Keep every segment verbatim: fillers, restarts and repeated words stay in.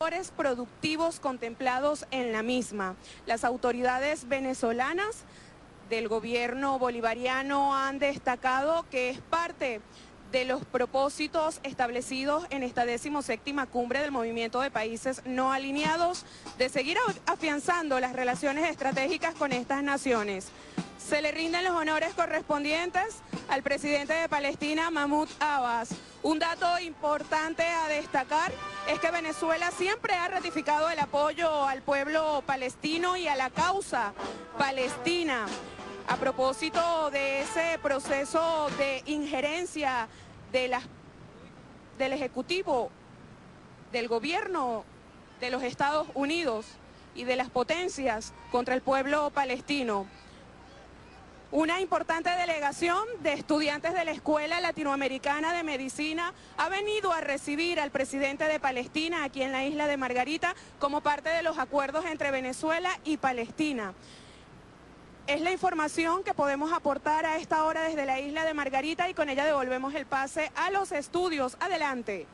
productivos contemplados en la misma. Las autoridades venezolanas del gobierno bolivariano han destacado que es parte de los propósitos establecidos en esta decimoséptima cumbre del Movimiento de Países No Alineados de seguir afianzando las relaciones estratégicas con estas naciones. Se le rinden los honores correspondientes al presidente de Palestina, Mahmoud Abbas. Un dato importante a destacar es que Venezuela siempre ha ratificado el apoyo al pueblo palestino y a la causa palestina. A propósito de ese proceso de injerencia de la, del Ejecutivo, del gobierno de los Estados Unidos y de las potencias contra el pueblo palestino, una importante delegación de estudiantes de la Escuela Latinoamericana de Medicina ha venido a recibir al presidente de Palestina aquí en la isla de Margarita como parte de los acuerdos entre Venezuela y Palestina. Es la información que podemos aportar a esta hora desde la isla de Margarita y con ella devolvemos el pase a los estudios. Adelante.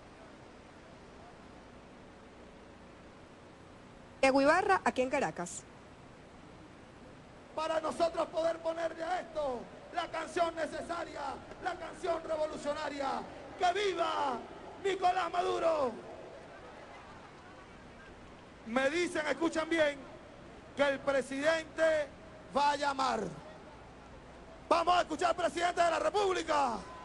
Diego Ibarra, aquí en Caracas. Para nosotros poder ponerle a esto la canción necesaria, la canción revolucionaria. ¡Que viva Nicolás Maduro! Me dicen, escuchen bien, que el presidente va a llamar. Vamos a escuchar al presidente de la República.